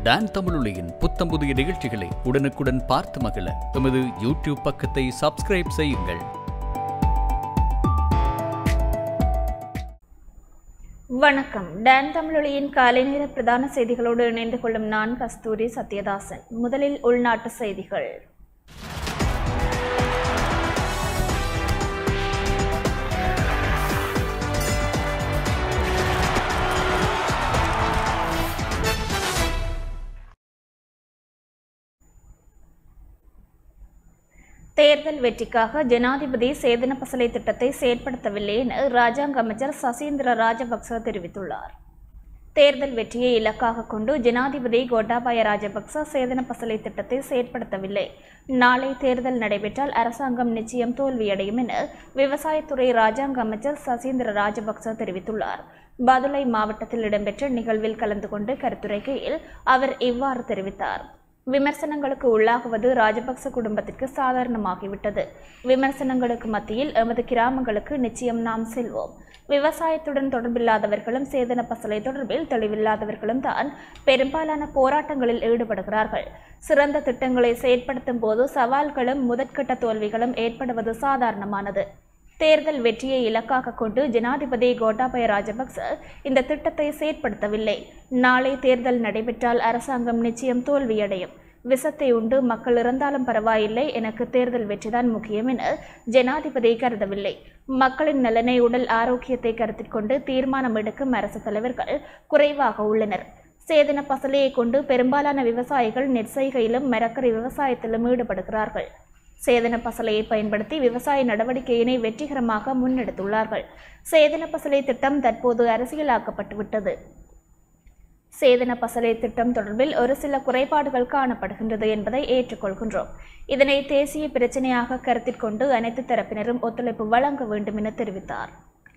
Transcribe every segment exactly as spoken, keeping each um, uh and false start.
Don தமிழொலியின் புத்தம் புதிய நிகழ்ச்சிகளை உடனுக்குடன் பார்த்து மகிழ எமது யூடியூப் பக்கத்தை சப்ஸ்கிரைப் செய்யுங்கள். வணக்கம். டான் தமிழொலியின் காலை நேர பிரதான செய்திகளோடு இணைந்து கொள்ளும் நான் கஸ்தூரி சத்யதாசன். முதலில் உள்நாட்டு செய்திகள். தேர்தல் வெற்றிக்காக ஜனாதிபதி சேதன பசலை திட்டத்தை செயற்படுத்தவில்லை என ராஜாங்க அமைச்சர் சசீந்திர ராஜபக்ச தெரிவித்துள்ளார். தேர்தல் வெற்றியை இலக்காக கொண்டு ஜனாதிபதி கோட்டாபய ராஜபக்ச சேதன பசலை திட்டத்தை செயற்படுத்தவில்லை. நாளை தேர்தல் நடைபெற்றால் அரசாங்கம் நிச்சயம் தோல்வியடையும் என விவசாயத்துறை ராஜாங்க அமைச்சர் சசீந்திர ராஜபக்ச தெரிவித்துள்ளார். பதுளை மாவட்டத்தில் இடம்பெற்ற நிகழ்வில் கலந்து கொண்டு கருத்துரைக்கையில் அவர் இவ்வாறு தெரிவித்தார். விமர்சனங்களுக்கு உள்ளாகுவது ராஜபக்ச குடும்பத்திற்கு சாதாரணமாகிவிட்டது. விமர்சனங்களுக்கு மத்தியில் எமது கிராமங்களுக்கு நிச்சயம் நாம் செல்வோம். விவசாயத்துடன் தொடர்பில்லாதவர்களும் சேதன பசலை தொடர்பில் தெளிவில்லாதவர்களும் தான் பெரும்பாலான போராட்டங்களில் ஈடுபடுகிறார்கள். சிறந்த திட்டங்களை செயற்படுத்தும் போது சவால்களும் முதற்கட்ட தோல்விகளும் ஏற்படுவது சாதாரணமானது. தேர்தல் வெற்றியை இலக்காக கொண்டு ஜனாதிபதி கோட்டாபய ராஜபக்ச இந்த திட்டத்தை செயற்படுத்தவில்லை. நாளை தேர்தல் நடைபெற்றால் அரசாங்கம் நிச்சயம் தோல்வியடையும். விஷத்தை உண்டு மக்கள் இறந்தாலும் பரவாயில்லை, எனக்கு தேர்தல் வெற்றிதான் முக்கியம் என ஜனாதிபதி கருதவில்லை. மக்களின் நலனை, உடல் ஆரோக்கியத்தை கருத்தில் கொண்டு தீர்மானம் எடுக்கும் அரசு தலைவர்கள் குறைவாக உள்ளனர். சேதன பசலையை கொண்டு பெரும்பாலான விவசாயிகள் நெற்செய்கையிலும் மரக்கறி விவசாயத்திலும் ஈடுபடுகிறார்கள். சேதன பசலையை பயன்படுத்தி விவசாய நடவடிக்கையினை வெற்றிகரமாக முன்னெடுத்துள்ளார்கள். சேதன பசலை திட்டம் தற்போது அரசியலாக்கப்பட்டுவிட்டது. சேதன பசலை திட்டம் தொடர்பில் ஒரு சில குறைபாடுகள் காணப்படுகின்றது என்பதை ஏற்றுக்கொள்கின்றோம். இதனை தேசிய பிரச்சினையாக கருத்தில் கொண்டு அனைத்து தரப்பினரும் ஒத்துழைப்பு வழங்க வேண்டும் என தெரிவித்தார்.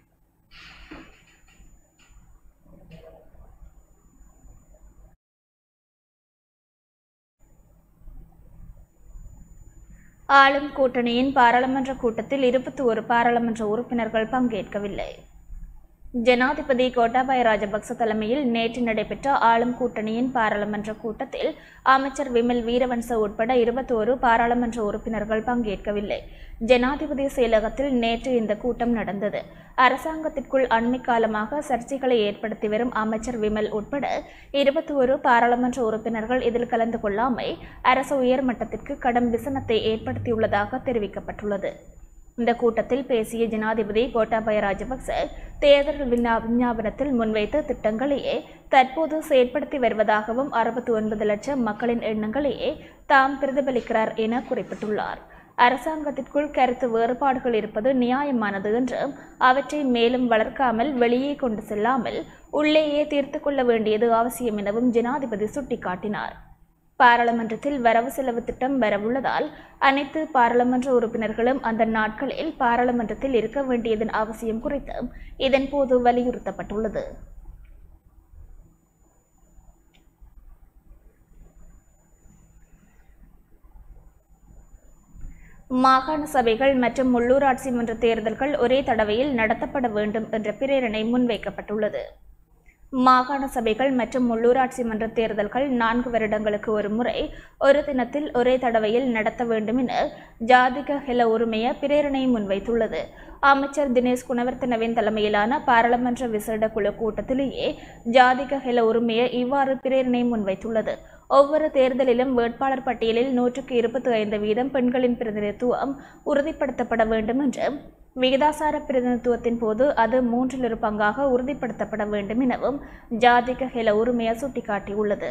ஆளும் கூட்டணியின் பாராளுமன்ற கூட்டத்தில் இருபத்தி ஒரு பாராளுமன்ற உறுப்பினர்கள் பங்கேற்கவில்லை. ஜனாதிபதி கோட்டாபய ராஜபக்ச தலைமையில் நேற்று நடைபெற்ற ஆளும் கூட்டணியின் பாராளுமன்ற கூட்டத்தில் அமைச்சர் விமல் வீரவன்ச உட்பட இருபத்தி ஒரு பாராளுமன்ற உறுப்பினர்கள் பங்கேற்கவில்லை. ஜனாதிபதி செயலகத்தில் நேற்று இந்த கூட்டம் நடந்தது. அரசாங்கத்திற்குள் அண்மை காலமாக சர்ச்சைகளை ஏற்படுத்தி வரும் அமைச்சர் விமல் உட்பட இருபத்தி ஒரு பாராளுமன்ற உறுப்பினர்கள் இதில் கலந்து கொள்ளாமை அரசு உயர்மட்டத்திற்கு கடும் விசனத்தை ஏற்படுத்தியுள்ளதாக தெரிவிக்கப்பட்டுள்ளது. இந்த கூட்டத்தில் பேசிய ஜனாதிபதி கோட்டாபய ராஜபக்ச தேர்தல் விஞ்ஞாபனத்தில் முன்வைத்த திட்டங்களையே தற்போது செயற்படுத்தி வருவதாகவும் அறுபத்தி ஒன்பது லட்சம் மக்களின் எண்ணங்களையே தாம் பிரதிபலிக்கிறார் என குறிப்பிட்டுள்ளார். அரசாங்கத்திற்குள் கருத்து வேறுபாடுகள் இருப்பது நியாயமானது என்றும் அவற்றை மேலும் வளர்க்காமல் வெளியே கொண்டு செல்லாமல் உள்ளேயே தீர்த்து கொள்ள வேண்டியது அவசியம் எனவும் ஜனாதிபதி சுட்டிக்காட்டினார். பாராளுமன்றத்தில் வரவு செலவு திட்டம் வரவுள்ளதால் அனைத்து பாராளுமன்ற உறுப்பினர்களும் அந்த நாட்களில் பாராளுமன்றத்தில் இருக்க வேண்டியதன் அவசியம் குறித்து இதன்போது வலியுறுத்தப்பட்டுள்ளது. மாகாண சபைகள் மற்றும் உள்ளூராட்சி மன்ற தேர்தல்கள் ஒரே தடவையில் நடத்தப்பட வேண்டும் என்ற பிரேரணை முன்வைக்கப்பட்டுள்ளது. மாகாண சபைகள் மற்றும் உள்ளூராட்சி மன்ற தேர்தல்கள் நான்கு வருடங்களுக்கு ஒரு முறை ஒரு தினத்தில் ஒரே தடவையில் நடத்த வேண்டும் என ஜாதிக ஹெல உரிமைய பிரேரணை முன்வைத்துள்ளது. அமைச்சர் தினேஷ் குணவர்த்தனவின் தலைமையிலான பாராளுமன்ற விசேட குழு கூட்டத்திலேயே ஜாதிக ஹெல உரிமைய இவ்வாறு பிரேரணை முன்வைத்துள்ளது. ஒவ்வொரு தேர்தலிலும் வேட்பாளர் பட்டியலில் நூற்றுக்கு இருபத்தி ஐந்து வீதம் பெண்களின் பிரதிநிதித்துவம் உறுதிப்படுத்தப்பட வேண்டும் என்றும் விகிதாசார பிரதிநிதித்துவத்தின் போது அது மூன்றில் ஒரு பங்காக உறுதிப்படுத்தப்பட வேண்டும் எனவும் ஜாதிக ஹெல உரிமைய சுட்டிக்காட்டியுள்ளது.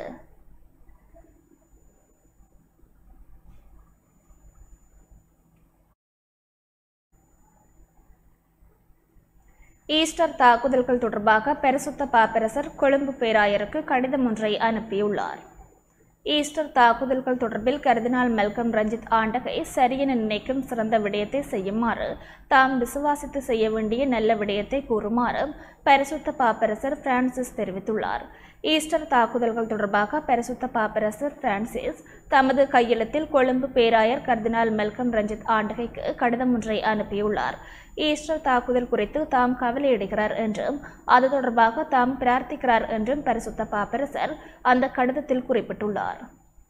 ஈஸ்டர் தாக்குதல்கள் தொடர்பாக பரிசுத்த பாப்பரசர் கொழும்பு பேராயருக்கு கடிதம் ஒன்றை அனுப்பியுள்ளார். ஈஸ்டர் தாக்குதல்கள் தொடர்பில் கர்தினால் மெல்கம் ரஞ்சித் ஆண்டகை சரியென நினைக்கும் சிறந்த விடயத்தை செய்யுமாறு தாம் விசுவாசித்து செய்ய வேண்டிய நல்ல விடயத்தை கூறுமாறு பரிசுத்த பாப்பரசர் பிரான்சிஸ் தெரிவித்துள்ளார். ஈஸ்டர் தாக்குதல்கள் தொடர்பாக பரிசுத்த பாப்பரசர் பிரான்சிஸ் தமது கையெழுத்தில் கொழும்பு பேராயர் கர்தினால் மெல்கம் ரஞ்சித் ஆண்டகைக்கு கடிதம் ஒன்றை அனுப்பியுள்ளார். ஈஸ்டர் தாக்குதல் குறித்து தாம் கவலையடைகிறார் என்றும் அது தொடர்பாக தாம் பிரார்த்திக்கிறார் என்றும் பரிசுத்த பாப்பரசர் அந்த கடிதத்தில் குறிப்பிட்டுள்ளார்.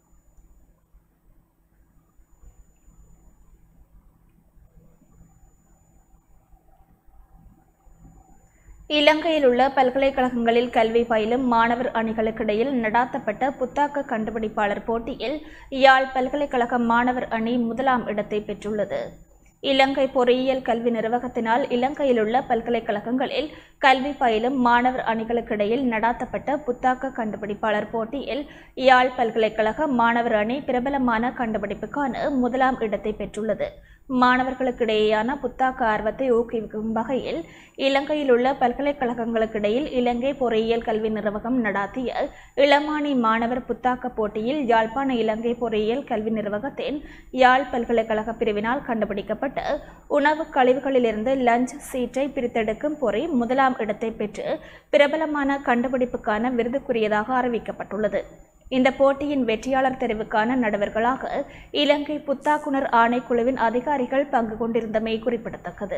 இலங்கையில் உள்ள பல்கலைக்கழகங்களில் கல்வி பயிலும் மாணவர் அணிகளுக்கிடையில் நடாத்தப்பட்ட புத்தாக்க கண்டுபிடிப்பாளர் போட்டியில் யாழ் பல்கலைக்கழக மாணவர் அணி முதலாம் இடத்தை பெற்றுள்ளது. இலங்கை பொறியியல் கல்வி நிர்வாகத்தினால் இலங்கையில் உள்ள பல்கலைக்கழகங்களில் கல்வி பயிலும் மாணவர் அணிகளுக்கிடையில் நடாத்தப்பட்ட புத்தாக்க கண்டுபிடிப்பாளர் போட்டியில் யாழ் பல்கலைக்கழக மாணவர் அணி பிரபலமான கண்டுபிடிப்புக்கான முதலாம் இடத்தை பெற்றுள்ளது. மாணவர்களுக்கிடையேயான புத்தாக்க ஆர்வத்தை ஊக்குவிக்கும் வகையில் இலங்கையில் உள்ள பல்கலைக்கழகங்களுக்கிடையில் இலங்கை பொறியியல் கல்வி நிர்வாகம் நடாத்திய இளமானி மாணவர் புத்தாக்க போட்டியில் யாழ்ப்பாண இலங்கை பொறியியல் கல்வி நிர்வாகத்தின் யாழ் பல்கலைக்கழக பிரிவினால் கண்டுபிடிக்கப்பட்ட உணவு கழிவுகளிலிருந்து லஞ்ச் சீட்டை பிரித்தெடுக்கும் பொறி முதலாம் இடத்தை பெற்று பிரபலமான கண்டுபிடிப்புக்கான விருதுக்குரியதாக அறிவிக்கப்பட்டுள்ளது. இந்த போட்டியின் வெற்றியாளர் தெரிவுக்கான நடுவர்களாக இலங்கை புத்தாக்குனர் ஆணைக்குழுவின் அதிகாரிகள் பங்கு கொண்டிருந்தமை குறிப்பிடத்தக்கது.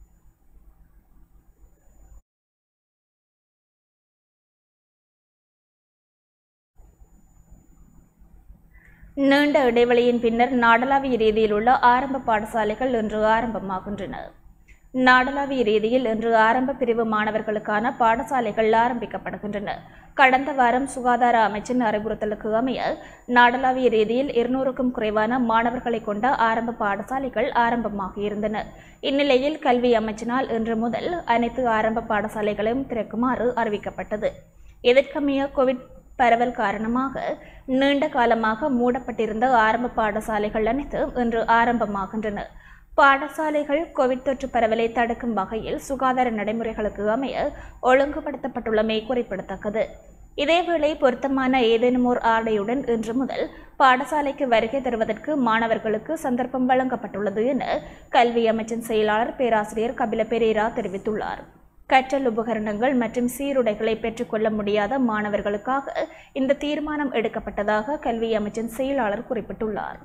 நீண்ட இடைவெளியின் பின்னர் நாடளாவிய ரீதியில் உள்ள ஆரம்ப பாடசாலைகள் இன்று ஆரம்பமாகின்றன. நாடளாவிய ரீதியில் இன்று ஆரம்ப பிரிவு மாணவர்களுக்கான பாடசாலைகள் ஆரம்பிக்கப்படுகின்றன. கடந்த வாரம் சுகாதார அமைச்சின் அறிவுறுத்தலுக்கு அமைய நாடளாவிய ரீதியில் இருநூறுக்கும் குறைவான மாணவர்களை கொண்ட ஆரம்ப பாடசாலைகள் ஆரம்பமாகியிருந்தன. இந்நிலையில் கல்வி அமைச்சினால் இன்று முதல் அனைத்து ஆரம்ப பாடசாலைகளையும் திறக்குமாறு அறிவிக்கப்பட்டது. இதற்கமைய கோவிட் பரவல் காரணமாக நீண்ட காலமாக மூடப்பட்டிருந்த ஆரம்ப பாடசாலைகள் அனைத்தும் இன்று ஆரம்பமாகின்றன. பாடசாலைகள் கோவிட் தொற்று பரவலை தடுக்கும் வகையில் சுகாதார நடைமுறைகளுக்கு அமைய ஒழுங்குபடுத்தப்பட்டுள்ளமை குறிப்பிடத்தக்கது. இதேவேளை பொருத்தமான ஏதேனும் ஓர் ஆடையுடன் இன்று முதல் பாடசாலைக்கு வருகை தருவதற்கு மாணவர்களுக்கு சந்தர்ப்பம் வழங்கப்பட்டுள்ளது என கல்வி அமைச்சின் செயலாளர் பேராசிரியர் கபில பெரேரா தெரிவித்துள்ளார். கற்றல் உபகரணங்கள் மற்றும் சீருடைகளை பெற்றுக்கொள்ள முடியாத மாணவர்களுக்காக இந்த தீர்மானம் எடுக்கப்பட்டதாக கல்வி அமைச்சின் செயலாளர் குறிப்பிட்டுள்ளார்.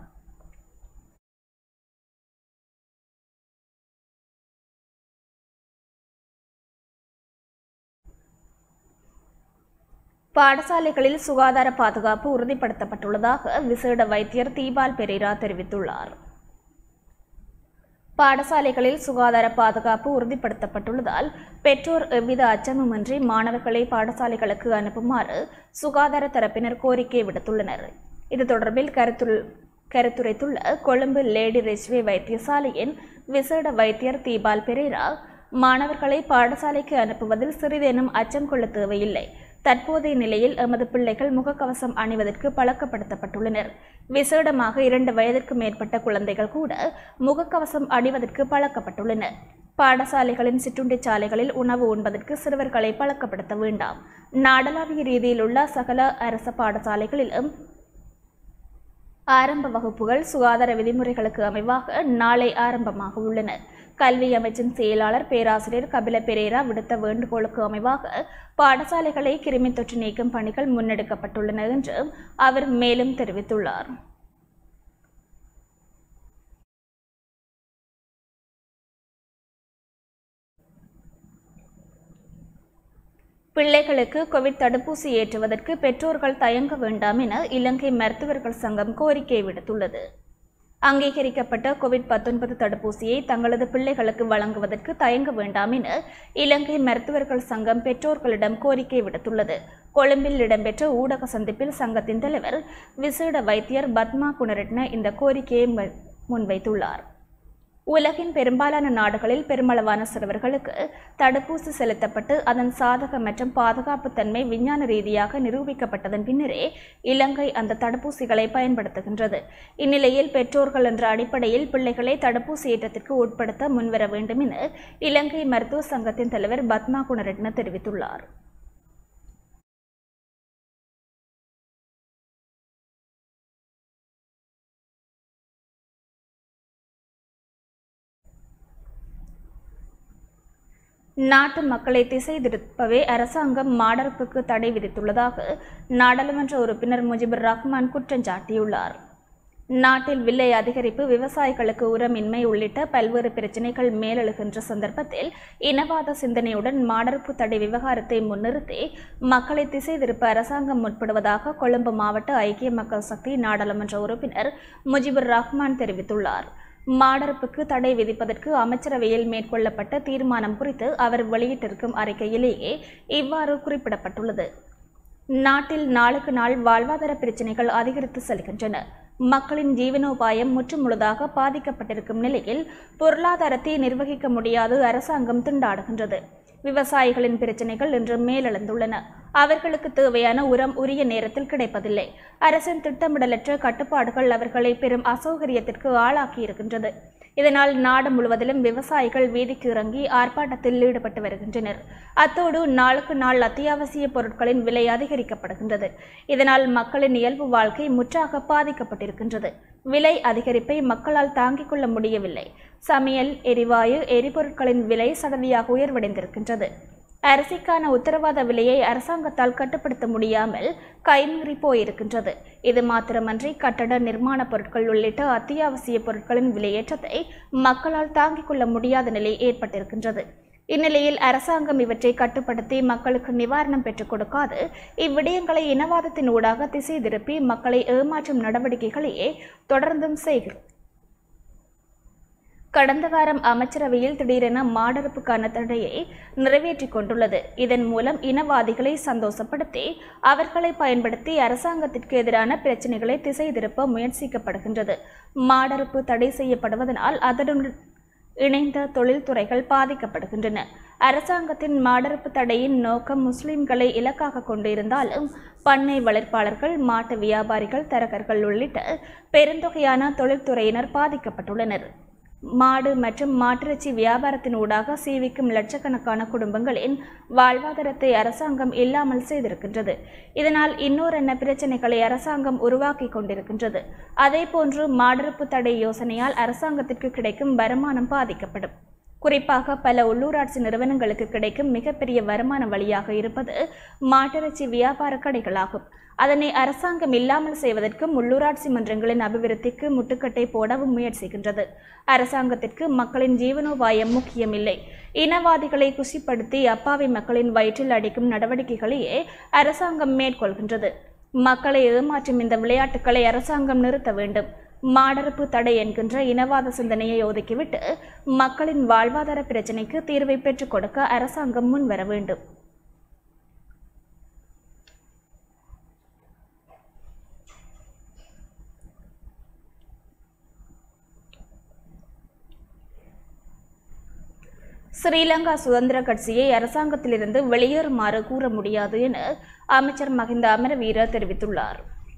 பாடசாலைகளில் சுகாதார பாதுகாப்பு உறுதிப்படுத்தப்பட்டுள்ளதாக விசேட வைத்தியர் தீபால் பெரேரா தெரிவித்துள்ளார். பாடசாலைகளில் சுகாதார பாதுகாப்பு உறுதிப்படுத்தப்பட்டுள்ளதால் பெற்றோர் எவ்வித அச்சமுமின்றி மாணவர்களை பாடசாலைகளுக்கு அனுப்புமாறு சுகாதார தரப்பினர் கோரிக்கை விடுத்துள்ளனர். இது தொடர்பில் கருத்து கருத்துரைத்துள்ள கொழும்பு லேடி ரெஸ்வே வைத்தியசாலையின் விசேட வைத்தியர் தீபால் பெரேரா, மாணவர்களை பாடசாலைக்கு அனுப்புவதில் சிறிதேனும் அச்சம் கொள்ள தேவையில்லை. தற்போதைய நிலையில் எமது பிள்ளைகள் முகக்கவசம் அணிவதற்கு பழக்கப்படுத்தப்பட்டுள்ளனர். விசேடமாக இரண்டு வயதிற்கு மேற்பட்ட குழந்தைகள் கூட முகக்கவசம் அணிவதற்கு பழக்கப்பட்டுள்ளனர். பாடசாலைகளின் சிற்றுண்டி சாலைகளில் உணவு உண்பதற்கு சிறுவர்களை பழக்கப்படுத்த வேண்டாம். நாடளாவிய ரீதியில் உள்ள சகல அரச பாடசாலைகளிலும் ஆரம்ப வகுப்புகள் சுகாதார விதிமுறைகளுக்கு அமைவாக நாளை ஆரம்பமாக உள்ளன. கல்வி அமைச்சின் செயலாளர் பேராசிரியர் கபில பெரேரா விடுத்த வேண்டுகோளுக்கு அமைவாக பாடசாலைகளை கிருமி தொற்று நீக்கும் பணிகள் முன்னெடுக்கப்பட்டுள்ளன என்று அவர் மேலும் தெரிவித்துள்ளார். பிள்ளைகளுக்கு கோவிட் தடுப்பூசி ஏற்றுவதற்கு பெற்றோர்கள் தயங்க வேண்டாம் என இலங்கை மருத்துவர்கள் சங்கம் கோரிக்கை விடுத்துள்ளது. அங்கீகரிக்கப்பட்ட கோவிட் பத்தொன்பது தடுப்பூசியை தங்களது பிள்ளைகளுக்கு வழங்குவதற்கு தயங்க வேண்டாம் என இலங்கை மருத்துவர்கள் சங்கம் பெற்றோர்களிடம் கோரிக்கை விடுத்துள்ளது. கொழும்பில் இடம்பெற்ற ஊடக சந்திப்பில் சங்கத்தின் தலைவர் விசேட வைத்தியர் பத்மா குணரட்ன இந்த கோரிக்கையை முன்வைத்துள்ளார். உலகின் பெரும்பாலான நாடுகளில் பெருமளவான சிறுவர்களுக்கு தடுப்பூசி செலுத்தப்பட்டு அதன் சாதக மற்றும் பாதுகாப்பு தன்மை விஞ்ஞான ரீதியாக நிரூபிக்கப்பட்டதன் பின்னரே இலங்கை அந்த தடுப்பூசிகளை பயன்படுத்துகின்றது. இந்நிலையில் பெற்றோர்கள் என்ற அடிப்படையில் பிள்ளைகளை தடுப்பூசி ஏற்றத்திற்கு உட்படுத்த முன்வர வேண்டும் என இலங்கை மருத்துவ சங்கத்தின் தலைவர் பத்மா குணரட்ன தெரிவித்துள்ளார். நாட்டு மக்களை திசை திருப்பவே அரசாங்கம் மாடரப்புக்கு தடை விதித்துள்ளதாக நாடாளுமன்ற உறுப்பினர் முஜிபுர் ரஹ்மான் குற்றம் சாட்டியுள்ளார். நாட்டில் விலை அதிகரிப்பு, விவசாயிகளுக்கு உரமின்மை உள்ளிட்ட பல்வேறு பிரச்சினைகள் மேலெழுகின்ற சந்தர்ப்பத்தில் இனவாத சிந்தனையுடன் மாடரப்பு தடை விவகாரத்தை முன்னிறுத்தி மக்களை திசை திருப்ப அரசாங்கம் முற்படுவதாக கொழும்பு மாவட்ட ஐக்கிய மக்கள் சக்தி நாடாளுமன்ற உறுப்பினர் முஜிபுர் ரஹ்மான் தெரிவித்துள்ளார். மாடரப்புக்கு தடை விதிப்பதற்கு அமைச்சரவையில் மேற்கொள்ளப்பட்ட தீர்மானம் குறித்து அவர் வெளியிட்டிருக்கும் அறிக்கையிலேயே இவ்வாறு குறிப்பிடப்பட்டுள்ளது. நாட்டில் நாளுக்கு நாள் வாழ்வாதார பிரச்சினைகள் அதிகரித்து செல்கின்றன. மக்களின் ஜீவனோபாயம் முற்றுமுழுதாக பாதிக்கப்பட்டிருக்கும் நிலையில் பொருளாதாரத்தை நிர்வகிக்க முடியாது அரசாங்கம் திண்டாடுகின்றது. விவசாயிகளின் பிரச்சினைகள் இன்று மேலெழுந்துள்ளன. அவர்களுக்கு தேவையான உரம் உரிய நேரத்தில் கிடைப்பதில்லை. அரசின் திட்டமிடலற்ற கட்டுப்பாடுகள் அவர்களை பெரும் அசௌகரியத்திற்கு ஆளாக்கியிருக்கின்றது. இதனால் நாடு முழுவதிலும் விவசாயிகள் வீதிக்கு இறங்கி ஆர்ப்பாட்டத்தில் ஈடுபட்டு வருகின்றனர். அத்தோடு நாளுக்கு நாள் அத்தியாவசிய பொருட்களின் விலை அதிகரிக்கப்படுகின்றது. இதனால் மக்களின் இயல்பு வாழ்க்கை முற்றாக பாதிக்கப்பட்டிருக்கின்றது. விலை அதிகரிப்பை மக்களால் தாங்கிக் கொள்ள முடியவில்லை. சமையல், எரிவாயு, எரிபொருட்களின் விலை சதவியாக உயர்வடைந்திருக்கின்றது. அரிசிக்கான உத்தரவாத விலையை அரசாங்கத்தால் கட்டுப்படுத்த முடியாமல் கைமீறி போயிருக்கின்றது. இது மாத்திரமன்றி கட்டட நிர்மாண பொருட்கள் உள்ளிட்ட அத்தியாவசிய பொருட்களின் விலையேற்றத்தை மக்களால் தாங்கிக் கொள்ள முடியாத நிலை ஏற்பட்டிருக்கின்றது. இந்நிலையில் அரசாங்கம் இவற்றை கட்டுப்படுத்தி மக்களுக்கு நிவாரணம் பெற்றுக் கொடுக்காது இவ்விடயங்களை இனவாதத்தின் ஊடாக திசை திருப்பி மக்களை ஏமாற்றும் நடவடிக்கைகளையே தொடர்ந்தும் செய்கிறது. கடந்த வாரம் அமைச்சரவையில் திடீரென மாடரப்புக்கான தடையை நிறைவேற்றிக் கொண்டுள்ளது. இதன் மூலம் இனவாதிகளை சந்தோஷப்படுத்தி அவர்களை பயன்படுத்தி அரசாங்கத்திற்கு எதிரான பிரச்சினைகளை திசை திருப்ப முயற்சிக்கப்படுகின்றது. மாடரப்பு தடை செய்யப்படுவதனால் அதனுடன் இணைந்த தொழில்துறைகள் பாதிக்கப்படுகின்றன. அரசாங்கத்தின் மாடரப்பு தடையின் நோக்கம் முஸ்லிம்களை இலக்காக கொண்டிருந்தாலும் பண்ணை வளர்ப்பாளர்கள், மாட்டு வியாபாரிகள், தரகர்கள் உள்ளிட்ட பெருந்தொகையான தொழில்துறையினர் பாதிக்கப்பட்டுள்ளனர். மாடு மற்றும் மாட்டிறைச்சி வியாபாரத்தின் ஊடாக சீவிக்கும் லட்சக்கணக்கான குடும்பங்களின் வாழ்வாதாரத்தை அரசாங்கம் இல்லாமல் செய்திருக்கின்றது. இதனால் இன்னொரு பிரச்சனைகளை அரசாங்கம் உருவாக்கி கொண்டிருக்கின்றது. அதே போன்று மாடரப்பு தடை யோசனையால் அரசாங்கத்திற்கு கிடைக்கும் வருமானம் பாதிக்கப்படும். குறிப்பாக பல உள்ளூராட்சி நிறுவனங்களுக்கு கிடைக்கும் மிகப்பெரிய வருமான வழியாக இருப்பது மாட்டிறைச்சி வியாபார கடைகளாகும். அதனை அரசாங்கம் இல்லாமல் செய்வதற்கும் உள்ளூராட்சி மன்றங்களின் அபிவிருத்திக்கு முட்டுக்கட்டை போடவும் முயற்சிக்கின்றது. அரசாங்கத்திற்கு மக்களின் ஜீவனோபாயம் முக்கியமில்லை. இனவாதிகளை குஷிப்படுத்தி அப்பாவி மக்களின் வயிற்றில் அடிக்கும் நடவடிக்கைகளையே அரசாங்கம் மேற்கொள்கின்றது. மக்களை ஏமாற்றும் இந்த விளையாட்டுக்களை அரசாங்கம் நிறுத்த வேண்டும். மாடரப்பு தடை என்கின்ற இனவாத சிந்தனையை ஒதுக்கிவிட்டு மக்களின் வாழ்வாதார பிரச்சினைக்கு தீர்வை பெற்றுக் கொடுக்க அரசாங்கம் முன்வர வேண்டும். ஸ்ரீலங்கா சுதந்திர கட்சியை அரசாங்கத்திலிருந்து வெளியேறுமாறு கூற முடியாது என அமைச்சர் மஹிந்த அமரவீர தெரிவித்துள்ளார்.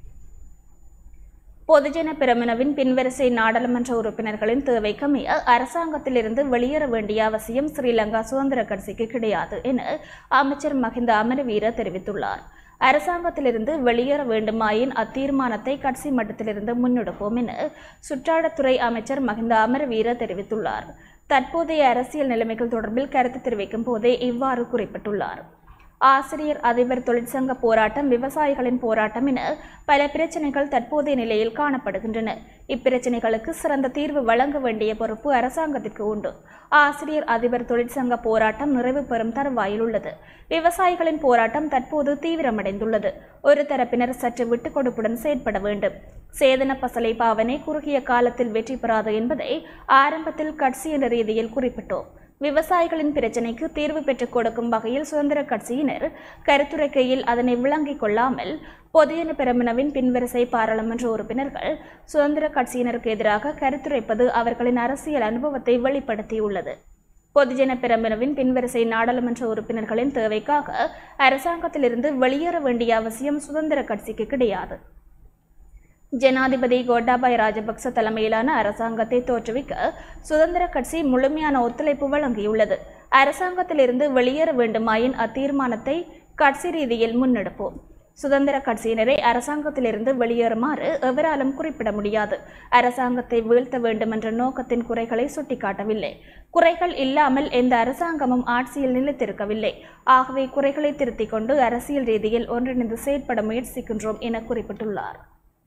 பொதுஜன பெரமுனவின் பின்வரிசை நாடாளுமன்ற உறுப்பினர்களின் தேவைக்கமைய அரசாங்கத்திலிருந்து வெளியேற வேண்டிய அவசியம் ஸ்ரீலங்கா சுதந்திர கட்சிக்கு கிடையாது என அமைச்சர் மஹிந்த அமரவீர தெரிவித்துள்ளார். அரசாங்கத்திலிருந்து வெளியேற வேண்டுமாயின் அத்தீர்மானத்தை கட்சி மட்டத்திலிருந்து முன்னெடுப்போம் என சுற்றாடத்துறை அமைச்சர் மஹிந்த அமரவீர தெரிவித்துள்ளார். தற்போதைய அரசியல் நிலைமைகள் தொடர்பில் கருத்து தெரிவிக்கும் போதே இவ்வாறு குறிப்பிட்டுள்ளார். ஆசிரியர் அதிபர் தொழிற்சங்க போராட்டம், விவசாயிகளின் போராட்டம் என பல பிரச்சனைகள் தற்போதைய நிலையில் காணப்படுகின்றன. இப்பிரச்சனைகளுக்கு சிறந்த தீர்வு வழங்க வேண்டிய பொறுப்பு அரசாங்கத்திற்கு உண்டு. ஆசிரியர் அதிபர் தொழிற்சங்க போராட்டம் நிறைவு பெறும் தருவாயில் உள்ளது. விவசாயிகளின் போராட்டம் தற்போது தீவிரமடைந்துள்ளது. ஒரு தரப்பினர் சற்று விட்டுக் கொடுப்புடன் செயற்பட வேண்டும். சேதன பசலை பாவனை குறுகிய காலத்தில் வெற்றி பெறாது என்பதை ஆரம்பத்தில் கட்சி என்ற ரீதியில் குறிப்பிட்டோம். விவசாயிகளின் பிரச்சினைக்கு தீர்வு பெற்றுக் கொடுக்கும் வகையில் சுதந்திர கட்சியினர் கருத்துரைக்கையில் அதனை விளங்கிக் கொள்ளாமல் பொதுஜன பெரமுனவின் பின்வரிசை பாராளுமன்ற உறுப்பினர்கள் சுதந்திர கட்சியினருக்கு எதிராக கருத்துரைப்பது அவர்களின் அரசியல் அனுபவத்தை வெளிப்படுத்தியுள்ளது. பொதுஜன பெரமுனவின் பின்வரிசை நாடாளுமன்ற உறுப்பினர்களின் தேவைக்காக அரசாங்கத்திலிருந்து வெளியேற வேண்டிய அவசியம் சுதந்திர கட்சிக்கு கிடையாது. ஜனாதிபதி கோட்டாபாய ராஜபக்ச தலைமையிலான அரசாங்கத்தை தோற்றுவிக்க சுதந்திர கட்சி முழுமையான ஒத்துழைப்பு வழங்கியுள்ளது. அரசாங்கத்திலிருந்து வெளியேற வேண்டுமாயின் அத்தீர்மானத்தை கட்சி ரீதியில் முன்னெடுப்போம். சுதந்திர கட்சியினரை அரசாங்கத்திலிருந்து வெளியேறுமாறு எவராலும் குறிப்பிட முடியாது. அரசாங்கத்தை வீழ்த்த வேண்டும் என்ற நோக்கத்தின் குறைகளை சுட்டிக்காட்டவில்லை. குறைகள் இல்லாமல் எந்த அரசாங்கமும் ஆட்சியில் நிலைத்திருக்கவில்லை. ஆகவே குறைகளை திருத்திக் கொண்டு அரசியல் ரீதியில் ஒன்றிணைந்து செயற்பட முயற்சிக்கின்றோம் என குறிப்பிட்டுள்ளார்.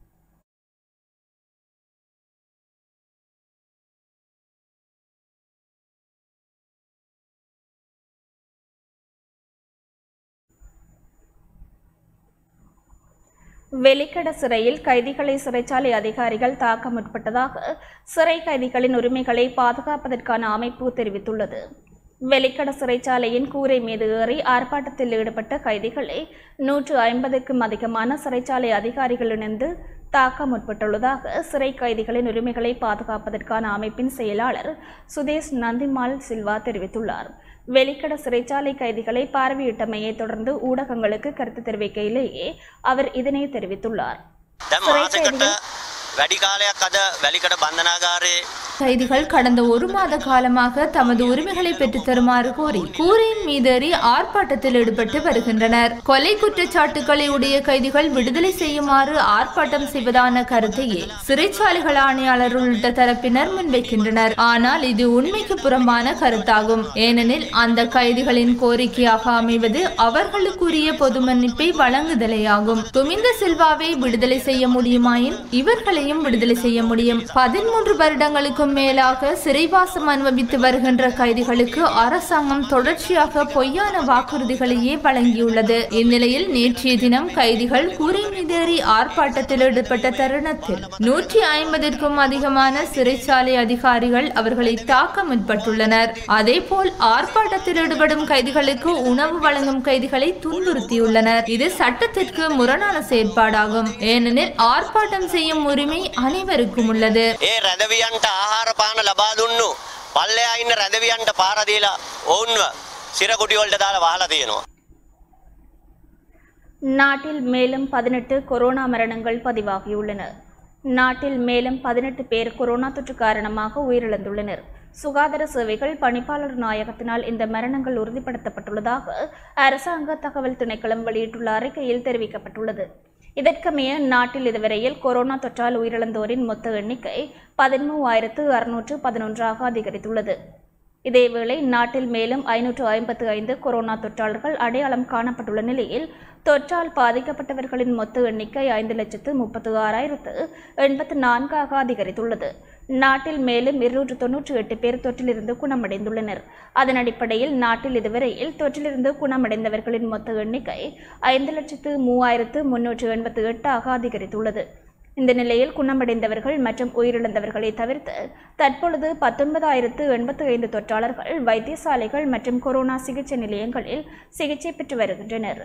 வெலிக்கட சிறையில் கைதிகளை சிறைச்சாலை அதிகாரிகள் தாக்க முற்பட்டதாக சிறை கைதிகளின் உரிமைகளை பாதுகாப்பதற்கான அமைப்பு தெரிவித்துள்ளது. வெலிக்கட சிறைச்சாலையின் கூரை மீது ஏறி ஆர்ப்பாட்டத்தில் ஈடுபட்ட கைதிகளை நூற்று ஐம்பதுக்கும் அதிகமான சிறைச்சாலை அதிகாரிகள் இணைந்து தாக்க முற்பட்டுள்ளதாக சிறை கைதிகளின் உரிமைகளை பாதுகாப்பதற்கான அமைப்பின் செயலாளர் சுதேஷ் நந்திமால் சில்வா தெரிவித்துள்ளார். வெலிக்கட சிறைச்சாலை கைதிகளை பார்வையிட்டமையை தொடர்ந்து ஊடகங்களுக்கு கருத்து தெரிவிக்கையிலேயே அவர் இதனை தெரிவித்துள்ளார். கைதிகள் கடந்த ஒரு மாத காலமாக தமது உரிமைகளை பெற்றுத் தருமாறு கோரி கூரையின் மீதேறி ஆர்ப்பாட்டத்தில் ஈடுபட்டு வருகின்றனர். கொலை குற்றச்சாட்டுகளை உடைய கைதிகள் விடுதலை செய்யுமாறு ஆர்ப்பாட்டம் செய்வதான கருத்தையே சிறைச்சாலைகள் ஆணையாளர் உள்ளிட்ட தரப்பினர் முன்வைக்கின்றனர். ஆனால் இது உண்மைக்கு புறம்பான கருத்தாகும். ஏனெனில் அந்த கைதிகளின் கோரிக்கையாக அமைவது அவர்களுக்குரிய பொது மன்னிப்பை வழங்குதலேயாகும். துமிந்த சில்வாவை விடுதலை செய்ய முடியுமாயின் இவர்களையும் விடுதலை செய்ய முடியும். பதிமூன்று வருடங்களுக்கு மேலாக சிறைவாசம் அனுபவித்து வருகின்ற கைதிகளுக்கு அரசாங்கம் தொடர்ச்சியாக பொய்யான வாக்குறுதிகளையே வழங்கியுள்ளது. இந்நிலையில் நேற்றைய தினம் கைதிகள் கூரை மீதேறி ஆர்ப்பாட்டத்தில் ஈடுபட்ட தருணத்தில் நூற்றி ஐம்பதிற்கும் அதிகமான சிறைச்சாலை அதிகாரிகள் அவர்களை தாக்க முற்பட்டுள்ளனர். அதேபோல் ஆர்ப்பாட்டத்தில் ஈடுபடும் கைதிகளுக்கு உணவு வழங்கும் கைதிகளை துன்புறுத்தியுள்ளனர். இது சட்டத்திற்கு முரணான செயற்பாடாகும். ஏனெனில் ஆர்ப்பாட்டம் செய்யும் உரிமை அனைவருக்கும் உள்ளது. ආහාර පාන ලබා දුන්නු පල්ලෙහා ඉන්න රැඳවියන්ට පාර දීලා ඔවුන්ව සිරකුටි වලට දාලා වහලා තියෙනවා. நாட்டில் மேலும் பதினெட்டு கொரோனா மரணங்கள் பதிவாகியுள்ளன. நாட்டில் மேலும் பதினெட்டு பேர் கொரோனா தொற்று காரணமாக உயிரிழந்துள்ளனர். சுகாதார சேவைகள் பணிப்பாளர் நாயகத்தினால் இந்த மரணங்கள் உறுதிப்படுத்தப்பட்டுள்ளதாக அரசாங்க தகவல் திணைக்களம் வெளியிட்டுள்ள அறிக்கையில் தெரிவிக்கப்பட்டுள்ளது. இதற்கமைய நாட்டில் இதுவரையில் கொரோனா தொற்றால் உயிரிழந்தோரின் மொத்த எண்ணிக்கை பதிமூவாயிரத்து அறுநூற்று பதினொன்றாக அதிகரித்துள்ளது. இதேவேளை நாட்டில் மேலும் ஐநூற்று ஐம்பத்து ஐந்து கொரோனா தொற்றாளர்கள் அடையாளம் காணப்பட்டுள்ள நிலையில் தொற்றால் பாதிக்கப்பட்டவர்களின் மொத்த எண்ணிக்கை ஐந்து லட்சத்து முப்பத்து ஆறாயிரத்து எண்பத்து நான்காக அதிகரித்துள்ளது. நாட்டில் மேலும் இருநூற்று தொன்னூற்றி எட்டு பேர் தொற்றிலிருந்து குணமடைந்துள்ளனர். அதன் அடிப்படையில் நாட்டில் இதுவரையில் தொற்றிலிருந்து குணமடைந்தவர்களின் மொத்த எண்ணிக்கை ஐந்து லட்சத்து மூவாயிரத்து முன்னூற்று எண்பத்தி எட்டாக அதிகரித்துள்ளது. இந்த நிலையில் குணமடைந்தவர்கள் மற்றும் உயிரிழந்தவர்களை தவிர்த்து தற்பொழுது பத்தொன்பதாயிரத்து எண்பத்தி ஐந்து தொற்றாளர்கள் வைத்தியசாலைகள் மற்றும் கொரோனா சிகிச்சை நிலையங்களில் சிகிச்சை பெற்று வருகின்றனர்.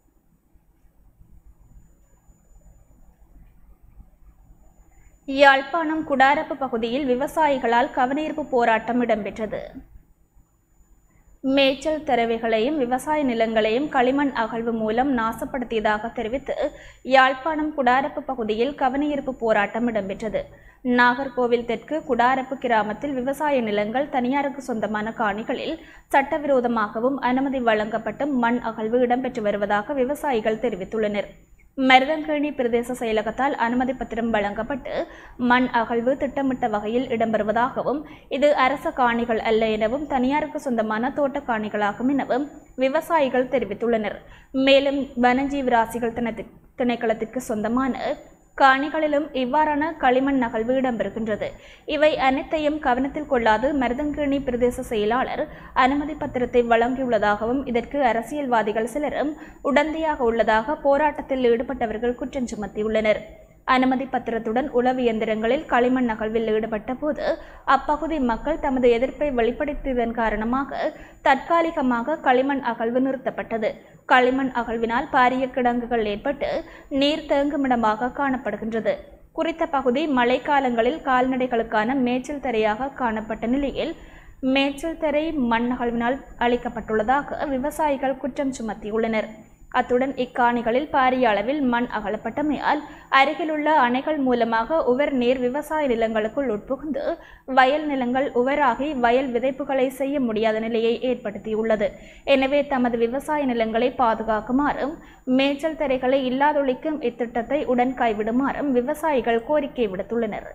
யாழ்ப்பாணம் குடாரப்பு பகுதியில் விவசாயிகளால் கவனஈர்ப்பு போராட்டம் இடம்பெற்றது. மேய்ச்சல் தரவைகளையும் விவசாய நிலங்களையும் களிமண் அகழ்வு மூலம் நாசப்படுத்தியதாக தெரிவித்து யாழ்ப்பாணம் குடாரப்பு பகுதியில் கவனஈர்ப்பு போராட்டம் இடம்பெற்றது. நாகர்கோவில் தெற்கு குடாரப்பு கிராமத்தில் விவசாய நிலங்கள் தனியாருக்கு சொந்தமான காணிகளில் சட்டவிரோதமாகவும் அனுமதி வழங்கப்பட்டும் மண் அகழ்வு இடம்பெற்று வருவதாக விவசாயிகள் தெரிவித்துள்ளனர். மருதங்கேணி பிரதேச செயலகத்தால் அனுமதி பத்திரம் வழங்கப்பட்டு மண் அகழ்வு திட்டமிட்ட வகையில் இடம்பெறுவதாகவும் இது அரச காணிகள் அல்ல எனவும் தனியாருக்கு சொந்தமான தோட்ட காணிகளாகும் எனவும் விவசாயிகள் தெரிவித்துள்ளனர். மேலும் வனஜீவராசிகள் திணைக்களத்திற்கு சொந்தமான காணிகளிலும் இவ்வாறான களிமண் நகழ்வு இடம்பெறுகின்றது. இவை அனைத்தையும் கவனத்தில் கொள்ளாது மருதங்கேணி பிரதேச செயலாளர் அனுமதி பத்திரத்தை வழங்கியுள்ளதாகவும் இதற்கு அரசியல்வாதிகள் சிலரும் உடந்தையாக உள்ளதாக போராட்டத்தில் ஈடுபட்டவர்கள் குற்றம் சுமத்தியுள்ளனர். அனுமதி பத்திரத்துடன் உளவு இயந்திரங்களில் களிமண் நகழ்வில் ஈடுபட்ட போது அப்பகுதி மக்கள் தமது எதிர்ப்பை வெளிப்படுத்தியதன் காரணமாக தற்காலிகமாக களிமண் அகழ்வு நிறுத்தப்பட்டது. களிமண் அகழ்வினால் பாரிய கிடங்குகள் ஏற்பட்டு நீர் தேங்குமிடமாக காணப்படுகின்றது. குறித்த பகுதி மழைக்காலங்களில் கால்நடைகளுக்கான மேய்ச்சல் தரையாக காணப்பட்ட நிலையில் மேய்ச்சல் தரை மண் அகழ்வினால் அளிக்கப்பட்டுள்ளதாக விவசாயிகள் குற்றம் சுமத்தியுள்ளனர். அத்துடன் இக்காணிகளில் பாரிய அளவில் மண் அகலப்பட்டமையால் அருகிலுள்ள அணைகள் மூலமாக உவர் நீர் விவசாய நிலங்களுக்குள் உட்புகுந்து வயல் நிலங்கள் உவராகி வயல் விதைப்புகளை செய்ய முடியாத நிலையை ஏற்படுத்தியுள்ளது. எனவே தமது விவசாய நிலங்களை பாதுகாக்குமாறும் மேய்ச்சல் தரைகளை இல்லாதொழிக்கும் இத்திட்டத்தை உடன் கைவிடுமாறும் விவசாயிகள் கோரிக்கை விடுத்துள்ளனர்.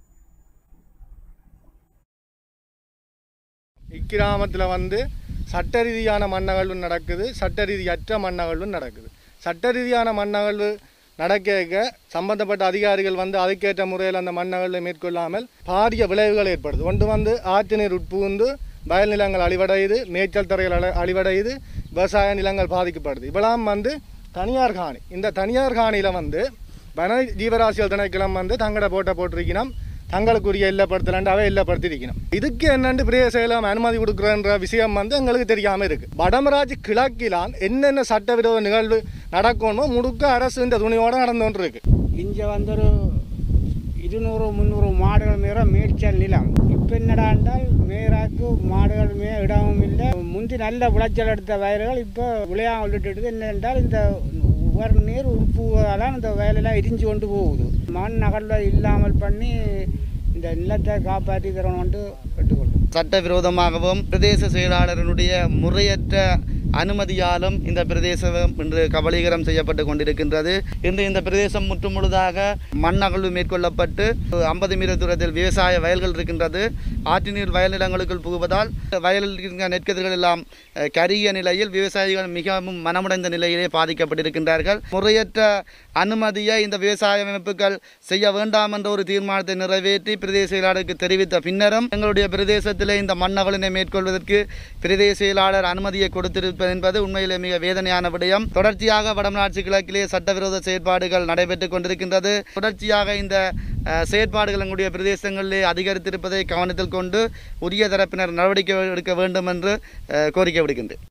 இக்கிராமத்தில் வந்து சட்ட ரீதியான மண்ணகழ்வு நடக்குது, சட்ட ரீதியற்ற மண்ணகழ்வு நடக்குது. சட்ட ரீதியான மண்ணகழ்வு நடக்க சம்பந்தப்பட்ட அதிகாரிகள் வந்து அதுக்கேற்ற முறையில் அந்த மண்ணகழ்வை மேற்கொள்ளாமல் பாரிய விளைவுகள் ஏற்படுது. ஒன்று வந்து ஆற்று நீர் உட்புகுந்து வயல் நிலங்கள் அழிவடையுது, மேய்ச்சல் தரைகள் அழிவடையுது, விவசாய நிலங்கள் பாதிக்கப்படுது. இவெல்லாம் வந்து தனியார் காணி. இந்த தனியார் காணியில் வந்து வன ஜீவராசிகள் திணைக்களம் வந்து தங்கட போட்ட போட்டிருக்கணும், தங்களுக்குரிய இல்லப்படுத்தலாண்டாவே இல்லப்படுத்திருக்கணும். இதுக்கு என்னென்று பிரதேச செயலம் அனுமதி கொடுக்குறன்ற விஷயம் வந்து எங்களுக்கு தெரியாமல் இருக்குது. வடமராட்சி கிழக்கிலான் என்னென்ன சட்டவிரோத நிகழ்வு நடக்கணுமோ முழுக்க அரசு இந்த துணியோடு நடந்து கொண்டு இருக்கு. இங்கே வந்து ஒரு இருநூறு முந்நூறு மாடுகள் மேற மேய்ச்சல் நிலம். இப்போ என்னடாண்டால் மேராக்கு மாடுகள் மே இடமும் இல்லை. முந்தி நல்ல விளைச்சல் எடுத்த வயல்கள் இப்போ விளையாம விட்டுட்டு என்னென்றால் இந்த ஒரு நீர் உட்புவதால் இந்த வயலெல்லாம் இடிஞ்சு கொண்டு போகுது. மண் நகர்வு இல்லாமல் பண்ணி இந்த நிலத்தை காப்பாற்றி தரணும்ட்டு கேட்டுக்கொள்ளும். சட்டவிரோதமாகவும் பிரதேச செயலாளருடைய முறையற்ற அனுமதியாலும் இந்த பிரதேசம் இன்று கபலீகரம் செய்யப்பட்டு கொண்டிருக்கின்றது. இன்று இந்த பிரதேசம் முற்றுமுழுதாக மண் அகழ்வு மேற்கொள்ளப்பட்டு ஐம்பது மீட்டர் தூரத்தில் விவசாய வயல்கள் இருக்கின்றது. ஆற்று நீர் வயல் நிலங்களுக்குள் புகுவதால் வயலில் இருக்கின்ற நெற்கதிர்கள் எல்லாம் கரிய நிலையில் விவசாயிகள் மிகவும் மனமுடைந்த நிலையிலே பாதிக்கப்பட்டிருக்கின்றார்கள். முறையற்ற அனுமதியை இந்த விவசாய அமைப்புகள் செய்ய வேண்டாம் என்ற ஒரு தீர்மானத்தை நிறைவேற்றி பிரதேச செயலாளருக்கு தெரிவித்த பின்னரும் எங்களுடைய பிரதேசத்திலே இந்த மண் அகழினை மேற்கொள்வதற்கு பிரதேச செயலாளர் அனுமதியை கொடுத்திருப்பது என்பது உண்மையிலே மிக வேதனையான விடயம். தொடர்ச்சியாக வடமராட்சி கிழக்கிலே சட்டவிரோத செயற்பாடுகள் நடைபெற்றுக் கொண்டிருக்கின்றது. தொடர்ச்சியாக இந்த செயற்பாடுகள் எங்களுடைய பிரதேசங்களிலே அதிகரித்திருப்பதை கவனத்தில் கொண்டு உரிய தரப்பினர் நடவடிக்கை எடுக்க வேண்டும் என்று கோரிக்கை விடுக்கின்றேன்.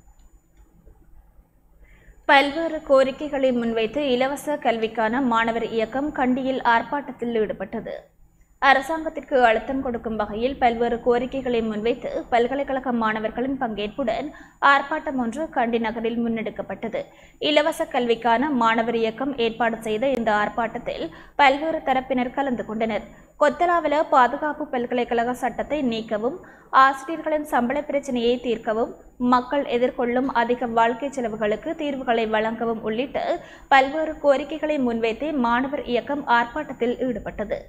பல்வேறு கோரிக்கைகளை முன்வைத்து இலவச கல்விக்கான மாணவர் இயக்கம் கண்டியில் ஆர்ப்பாட்டத்தில் ஈடுபட்டது. அரசாங்கத்திற்கு அழுத்தம் கொடுக்கும் வகையில் பல்வேறு கோரிக்கைகளை முன்வைத்து பல்கலைக்கழக மாணவர்களின் பங்கேற்புடன் ஆர்ப்பாட்டம் ஒன்று கண்டி நகரில் முன்னெடுக்கப்பட்டது. இலவச கல்விக்கான மாணவர் இயக்கம் ஏற்பாடு செய்த இந்த ஆர்ப்பாட்டத்தில் பல்வேறு தரப்பினர் கலந்து கொண்டனர். கொத்தலாவல பாதுகாப்பு பல்கலைக்கழக சட்டத்தை நீக்கவும், ஆசிரியர்களின் சம்பள பிரச்சினையை தீர்க்கவும், மக்கள் எதிர்கொள்ளும் அதிக வாழ்க்கை செலவுகளுக்கு தீர்வுகளை வழங்கவும் உள்ளிட்ட பல்வேறு கோரிக்கைகளை முன்வைத்தே மாணவர் இயக்கம் ஆர்ப்பாட்டத்தில் ஈடுபட்டது.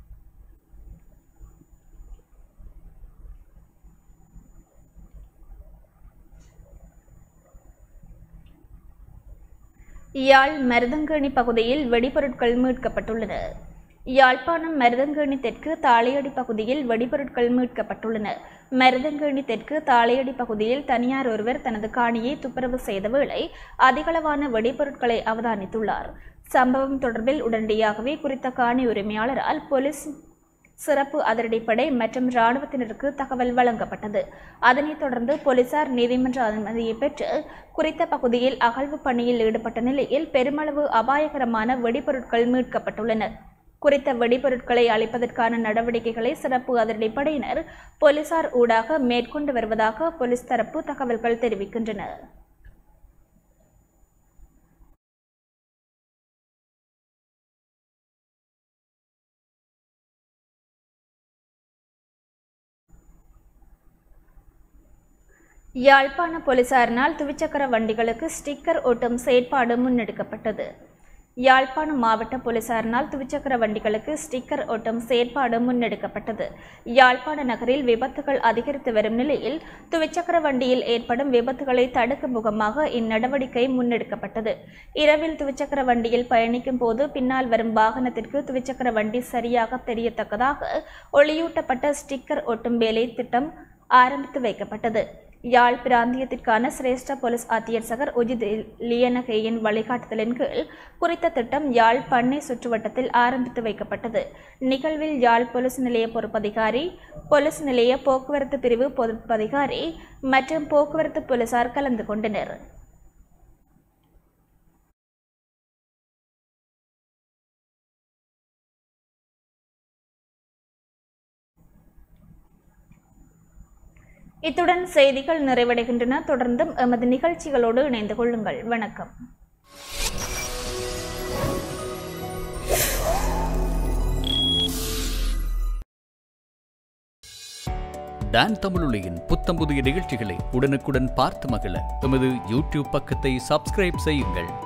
யாழ் மருதங்கேணி பகுதியில் வெடிபொருட்கள் மீட்கப்பட்டுள்ளன. யாழ்ப்பாணம் மருதங்கேணி தெற்கு தாளையடி பகுதியில் வெடிபொருட்கள் மீட்கப்பட்டுள்ளன. மருதங்கேணி தெற்கு தாளையடி பகுதியில் தனியார் ஒருவர் தனது காணியை துப்புரவு செய்த வேளை அதிகளவான வெடிபொருட்களை அவதானித்துள்ளார். சம்பவம் தொடர்பில் உடனடியாகவே குறித்த காணி உரிமையாளரால் போலீஸ் சிறப்பு அதிரடிப்படை மற்றும் இராணுவத்தினருக்கு தகவல் வழங்கப்பட்டது. அதனைத் தொடர்ந்து போலீசார் நீதிமன்ற அனுமதியை பெற்று குறித்த பகுதியில் அகழ்வு பணியில் ஈடுபட்ட நிலையில் பெருமளவு அபாயகரமான வெடிபொருட்கள் மீட்கப்பட்டுள்ளன. குறித்த வெடிபொருட்களை அழிப்பதற்கான நடவடிக்கைகளை சிறப்பு அதிரடிப்படையினர் போலீசார் ஊடாக மேற்கொண்டு வருவதாக போலீஸ் தரப்பு தகவல்கள் தெரிவிக்கின்றன. யாழ்ப்பாண போலீசாரினால் துவிச்சக்கர வண்டிகளுக்கு ஸ்டிக்கர் ஒட்டும் செயற்பாடு முன்னெடுக்கப்பட்டது. யாழ்ப்பாணம் மாவட்ட போலீசாரினால் துவிச்சக்கர வண்டிகளுக்கு ஸ்டிக்கர் ஒட்டும் செயற்பாடு முன்னெடுக்கப்பட்டது. யாழ்ப்பாண நகரில் விபத்துகள் அதிகரித்து வரும் நிலையில் துவிச்சக்கர வண்டியில் ஏற்படும் விபத்துகளை தடுக்கும் முகமாக இந்நடவடிக்கை முன்னெடுக்கப்பட்டது. இரவில் துவிச்சக்கர வண்டியில் பயணிக்கும் போது பின்னால் வரும் வாகனத்திற்கு துவிச்சக்கர வண்டி சரியாக தெரியத்தக்கதாக ஒளியூட்டப்பட்ட ஸ்டிக்கர் ஒட்டும் வேலை திட்டம் ஆரம்பித்து வைக்கப்பட்டது. யாழ் பிராந்தியத்திற்கான சிரேஷ்ட போலீஸ் அத்தியட்சகர் உஜித் லியனகேயின் வழிகாட்டுதலின் கீழ் குறித்த திட்டம் யாழ் பண்ணை சுற்றுவட்டத்தில் ஆரம்பித்து வைக்கப்பட்டது. நிகழ்வில் யாழ் போலீஸ் நிலைய பொறுப்பதிகாரி, போலீஸ் நிலைய போக்குவரத்து பிரிவு பொறுப்பதிகாரி மற்றும் போக்குவரத்து போலீசார் கலந்து கொண்டனர். இத்துடன் செய்திகள் நிறைவடைகின்றன. தொடர்ந்தும் எமது நிகழ்ச்சிகளோடு இணைந்து கொள்ளுங்கள். வணக்கம். டான் தமிழொலியின் புத்தம் புதிய நிகழ்ச்சிகளை உடனுக்குடன் பார்த்து மகிழ எமது யூடியூப் பக்கத்தை சப்ஸ்கிரைப் செய்யுங்கள்.